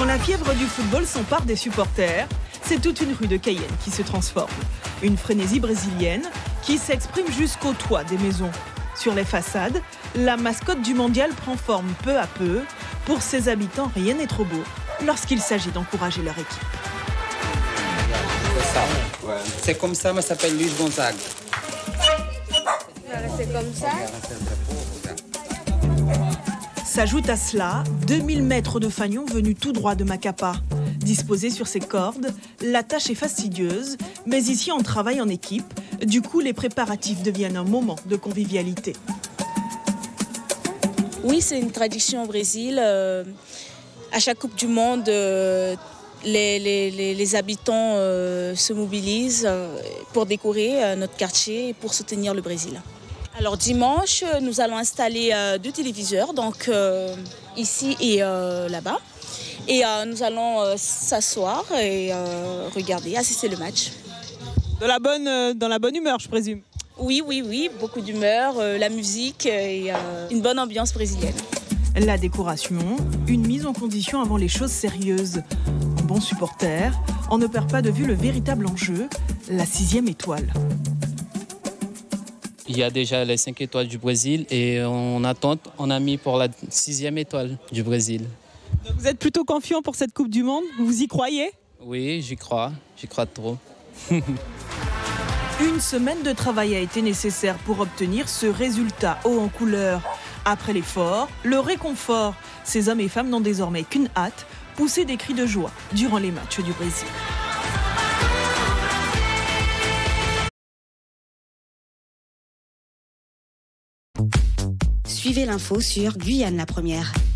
Quand la fièvre du football s'empare des supporters, c'est toute une rue de Cayenne qui se transforme. Une frénésie brésilienne qui s'exprime jusqu'au toit des maisons. Sur les façades, la mascotte du mondial prend forme peu à peu. Pour ses habitants, rien n'est trop beau lorsqu'il s'agit d'encourager leur équipe. C'est comme ça, mais ça s'appelle Luis Gonzague. C'est comme ça. S'ajoute à cela 2000 mètres de fanion venus tout droit de Macapá. Disposés sur ces cordes, la tâche est fastidieuse, mais ici on travaille en équipe. Du coup, les préparatifs deviennent un moment de convivialité. Oui, c'est une tradition au Brésil. À chaque Coupe du Monde, les habitants se mobilisent pour décorer notre quartier et pour soutenir le Brésil. Alors dimanche, nous allons installer 2 téléviseurs, donc ici et là-bas. Et nous allons s'asseoir et regarder, assister le match. Dans la bonne humeur, je présume. Oui, beaucoup d'humeur, la musique et une bonne ambiance brésilienne. La décoration, une mise en condition avant les choses sérieuses. Un bon supporter, on ne perd pas de vue le véritable enjeu, la 6e étoile. Il y a déjà les 5 étoiles du Brésil et on a mis pour la 6e étoile du Brésil. Donc vous êtes plutôt confiant pour cette Coupe du Monde? Vous y croyez? Oui, j'y crois trop. Une semaine de travail a été nécessaire pour obtenir ce résultat haut en couleur. Après l'effort, le réconfort. Ces hommes et femmes n'ont désormais qu'une hâte, pousser des cris de joie durant les matchs du Brésil. Suivez l'info sur Guyane la Première.